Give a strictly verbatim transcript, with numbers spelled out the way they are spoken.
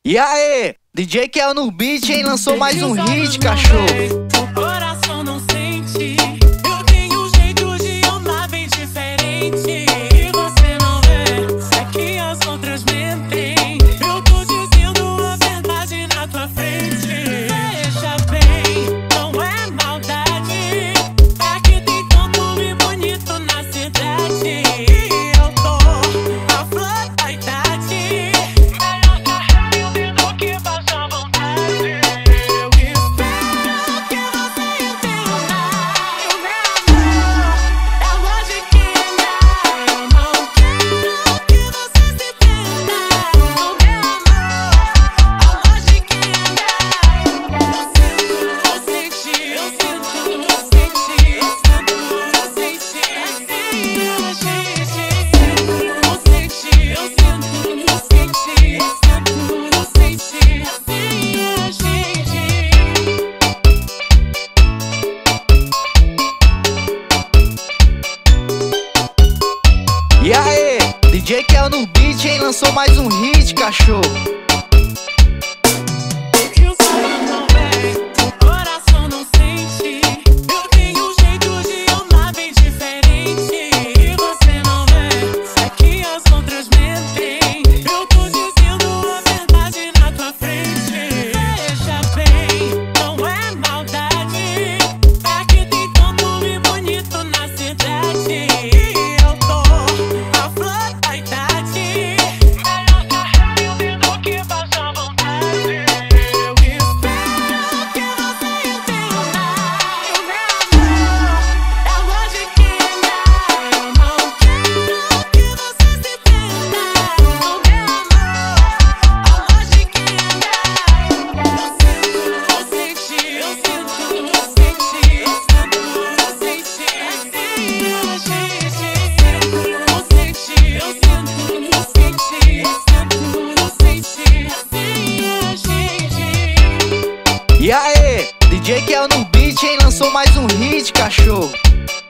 E aí, D J Kel no beat, hein? Lançou mais um hit, cachorro. O coração não sente. Eu tenho um jeito de amar bem diferente. E você não vê, é que as outras mentem. Eu tô dizendo a verdade na tua frente. Veja bem, não é maldade. É que tem tanto homem bonito na cidade. E eu tô a flor da idade. Melhor carregar o dedo que baixa a vontade. Eu espero que você entenda. O meu amor é logiquinha. Eu não quero que você se prenda. O meu amor é logiquinha. Eu sinto, eu sinto, eu sinto, eu sinto, eu sinto, eu sinto, eu sinto, eu sinto, eu sinto, eu sinto, eu E aí, D J Kel no beat, hein? Lançou mais um hit, cachorro. que o sonho não vem, o coração não sente. Eu tenho um jeito de amar bem diferente. E você não vê, é que as outras mentem. Eu tô dizendo a verdade na tua frente. Veja bem, não é maldade. É que tem tanto homem bonito na cidade. E eu tô a flor da idade. Melhor carregar o dedo que baixa a vontade. Eu espero que você entenda. O meu amor é logiquinha. Eu não quero que você se prenda. O meu amor é logiquinha. Eu sinto, eu sinto, eu sinto, eu sinto, eu sinto, eu sinto, eu sinto, eu sinto, eu sinto, eu sinto, eu sinto. E aí, D J Kel no beat, hein? Lançou mais um hit, cachorro.